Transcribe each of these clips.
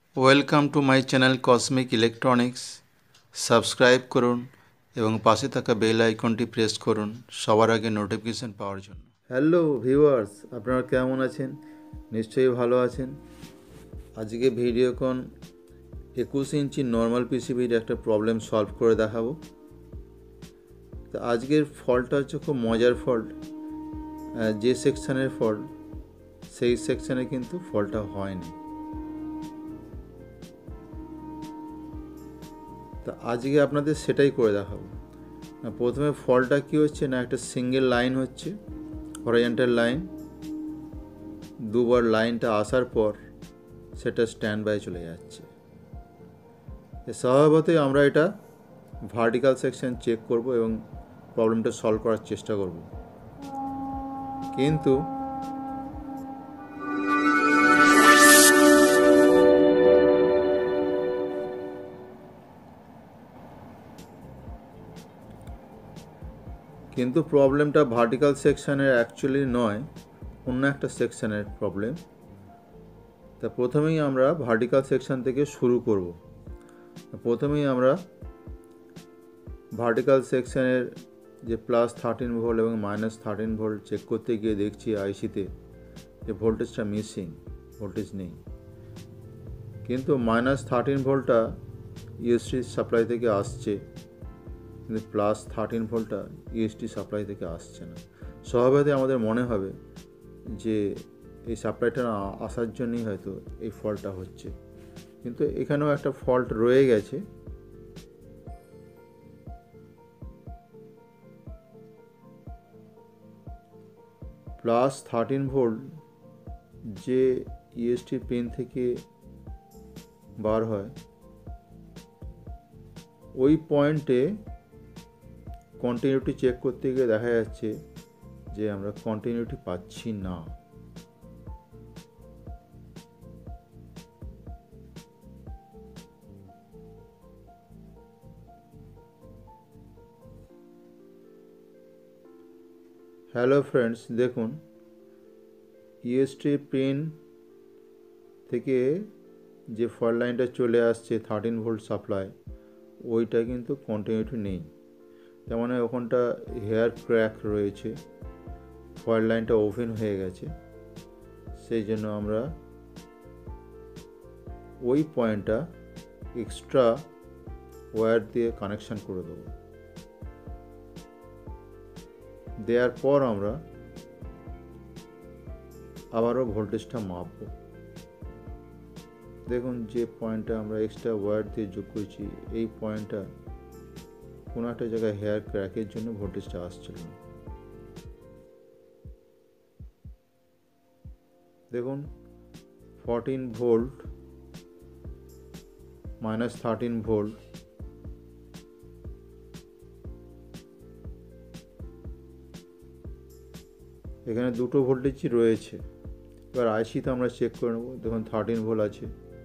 Welcome to my channel cosmic electronics. Subscribe করুন এবং পাশে থাকা বেল আইকনটি প্রেস করুন সবার আগে নোটিফিকেশন পাওয়ার জন্য। হ্যালো ভিউয়ার্স, আপনারা কেমন আছেন? নিশ্চয়ই ভালো আছেন। আজকে ভিডিওকন 21 ইঞ্চি নর্মাল পিসিবির একটা প্রবলেম সলভ করে দেখাবো। তো আজকের ফল্টটা হচ্ছে খুব মজার ফল্ট। যে সেকশানের ফল্ট সেই সেকশানে কিন্তু ফল্টটা হয়নি। তা আজকে আপনাদের সেটাই করে দেখাবো। প্রথমে ফল্টটা কী হচ্ছে না, একটা সিঙ্গেল লাইন হচ্ছে, হরাইজন্টাল লাইন। দুবার লাইনটা আসার পর সেটা স্ট্যান্ড বাই চলে যাচ্ছে। স্বভাবতই আমরা এটা ভার্টিক্যাল সেকশন চেক করব এবং প্রবলেমটা সলভ করার চেষ্টা করব। কিন্তু প্রবলেমটা ভার্টিক্যাল সেকশানের অ্যাকচুয়ালি নয়, অন্য একটা সেকশানের প্রবলেম। তা প্রথমেই আমরা ভার্টিক্যাল সেকশন থেকে শুরু করব। প্রথমেই আমরা ভার্টিক্যাল সেকশনের যে +13 ভোল্ট এবং -13 ভোল্ট চেক করতে গিয়ে দেখছি আইসিতে যে ভোল্টেজটা মিসিং, ভোল্টেজ নেই। কিন্তু -13 ভোল্টটা ইউএসটি সাপ্লাই থেকে আসছে, কিন্তু +13 ভোল্টটা ইউএসটি সাপ্লাই থেকে আসছে না। স্বভাবতই আমাদের মনে হবে যে এই সাপ্লাইটা না আসার জন্যই হয়তো এই ফল্টটা হচ্ছে, কিন্তু এখানেও একটা ফল্ট রয়ে গেছে। +13 ভোল্ট যে ইএসটি পিন থেকে বার হয়, ওই পয়েন্টে কন্টিনিউটি চেক করতে গিয়ে দেখা যাচ্ছে যে আমরা কন্টিনিউটি পাচ্ছি না। হ্যালো ফ্রেন্ডস, দেখুন ইএসটি পিন থেকে যে ফল্ট লাইনটা চলে আসছে 13 ভোল্ট সাপ্লাই, ওইটা কিন্তু কন্টিনিউটি নেই। তার মানে ওখানটা হেয়ার ক্র্যাক রয়েছে, ফল্ট লাইনটা ওপেন হয়ে গেছে। সেই জন্য আমরা ওই পয়েন্টটা এক্সট্রা ওয়্যার দিয়ে কানেকশান করে দেবো। দেওয়ার পর আমরা আবারও ভোল্টেজটা মাপব। দেখুন যে পয়েন্টটা আমরা এক্সট্রা ওয়্যার দিয়ে যোগ করছি, এই পয়েন্টটা কোনো একটা জায়গায় হেয়ার ক্র্যাকের জন্য ভোল্টেজটা আসছিল না। দেখুন 14 ভোল্ট -13 ভোল্ট, এখানে দুটো ভোল্টেজই রয়েছে। এবার আইসিতে আমরা চেক করে নেব। দেখুন 13 ভোল্ট আছে,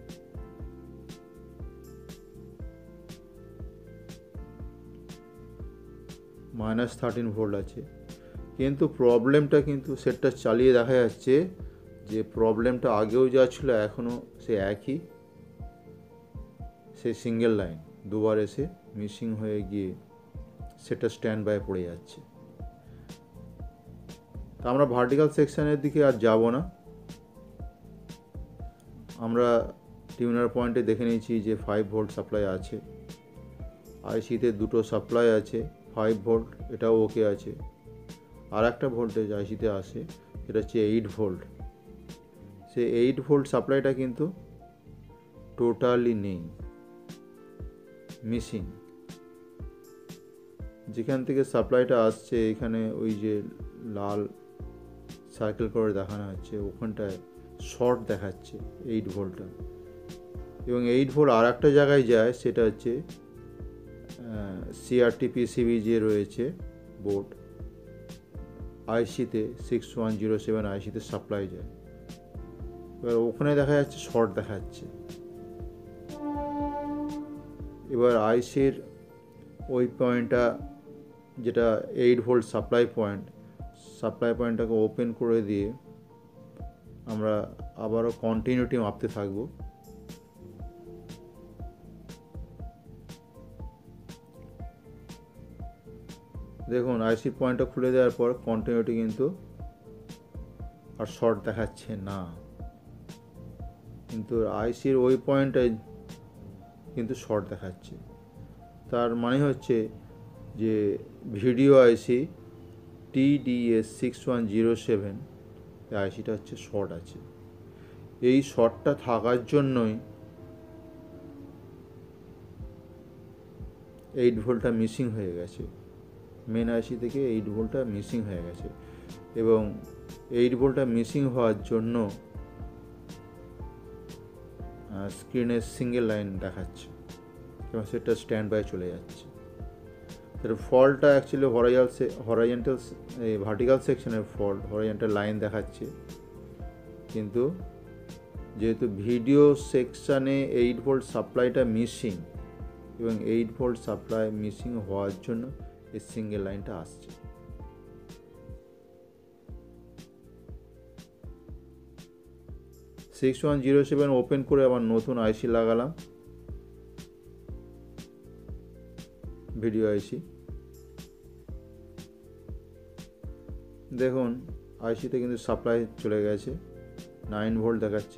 -13 ভোল্ট আছে, কিন্তু প্রবলেমটা কিন্তু সেটটা চালিয়ে দেখা যাচ্ছে যে প্রবলেমটা আগেও যা ছিল এখনও সে একই। সেই সিঙ্গেল লাইন দুবার এসে মিসিং হয়ে গিয়ে সেটা স্ট্যান্ড বাই পড়ে যাচ্ছে। তা আমরা ভার্টিক্যাল সেকশনের দিকে আর যাব না। আমরা টিউনার পয়েন্টে দেখে নিয়েছি যে 5 ভোল্ট সাপ্লাই আছে, আইসিতে দুটো সাপ্লাই আছে 5 ভোল্ট, এটাও ওকে আছে। আর একটা ভোল্টেজ আইসিতে আসে, সেটা হচ্ছে 8 ভোল্ট। সেই 8 ভোল্ট সাপ্লাইটা কিন্তু টোটালি নেই, মিসিং। যেখান থেকে সাপ্লাইটা আসছে এখানে ওই যে লাল সার্কেল করে দেখানো হচ্ছে, ওখানটায় শর্ট দেখাচ্ছে 8 ভোল্টটা। এবং 8 ভোল্ট আর একটা জায়গায় যায়, সেটা হচ্ছে সিআরটি পিসিবি যে রয়েছে বোর্ড, আইসিতে 6107 আইসিতে সাপ্লাই যায়। এবার ওখানে দেখা যাচ্ছে শর্ট দেখাচ্ছে। এবার আইসির ওই পয়েন্টটা যেটা 8 ভোল্ট সাপ্লাই পয়েন্টটাকে ওপেন করে দিয়ে আমরা আবারও কন্টিনিউটি মাপতে থাকবো। দেখুন আইসি পয়েন্টটা খুলে দেওয়ার পর কন্টিনিউটি কিন্তু আর শর্ট দেখাচ্ছে না, কিন্তু আইসির ওই পয়েন্টটাই কিন্তু শর্ট দেখাচ্ছে। তার মানে হচ্ছে যে ভিডিও আইসি TDS6107 এই আইসিটা হচ্ছে শর্ট আছে। এই শর্টটা থাকার জন্যই 8 ভোল্টটা মিসিং হয়ে গেছে, মেন আইসি থেকে 8 ভোল্টটা মিসিং হয়ে গেছে, এবং 8 ভোল্টটা মিসিং হওয়ার জন্য স্ক্রিনে সিঙ্গেল লাইন দেখাচ্ছে এবং সেটা স্ট্যান্ড বাই চলে যাচ্ছে। তার ফল্টটা অ্যাকচুয়ালি হরাইজন্টাল ভার্টিক্যাল সেকশনের ফল্ট, হরাইজন্টাল লাইন দেখাচ্ছে, কিন্তু যেহেতু ভিডিও সেকশানে 8 ভোল্ট সাপ্লাইটা মিসিং এবং 8 ভোল্ট সাপ্লাই মিসিং হওয়ার জন্য এই সিঙ্গেল লাইনটা আসছে। TDS6107 ওপেন করে আবার নতুন আইসি লাগালাম, ভিডিও আইসি। দেখুন আইসিতে কিন্তু সাপ্লাই চলে গেছে, 9 ভোল্ট দেখাচ্ছে।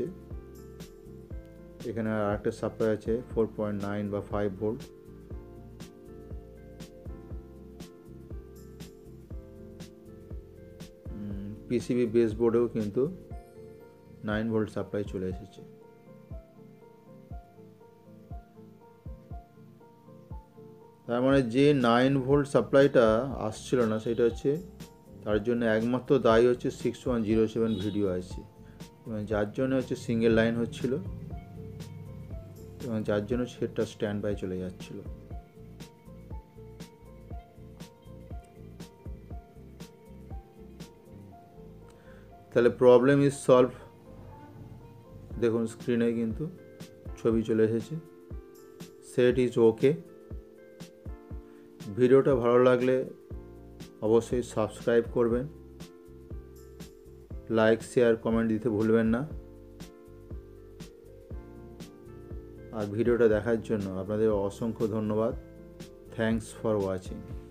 এখানে আর একটা সাপ্লাই আছে 4.9 বা 5 ভোল্ট। পিসিবি বেস বোর্ডেও কিন্তু 9 ভোল্ট সাপ্লাই চলে এসেছে। তার মানে যে 9 ভোল্ট সাপ্লাইটা আসছিল না সেটা হচ্ছে, তার জন্য একমাত্র দায়ী হচ্ছে 6107 ভিডিও আইসি, এবং যার জন্য হচ্ছে সিঙ্গেল লাইন হচ্ছিল এবং যার জন্য সেটা স্ট্যান্ড বাই চলে যাচ্ছিল। তাহলে প্রবলেম ইজ সলভ। দেখুন স্ক্রিনে কিন্তু ছবি চলে এসেছে, সেট ইজ ওকে। ভিডিওটা ভালো লাগলে অবশ্যই সাবস্ক্রাইব করবেন, লাইক শেয়ার কমেন্ট দিতে ভুলবেন না। আর ভিডিওটা দেখার জন্য আপনাদের অসংখ্য ধন্যবাদ। Thanks for watching.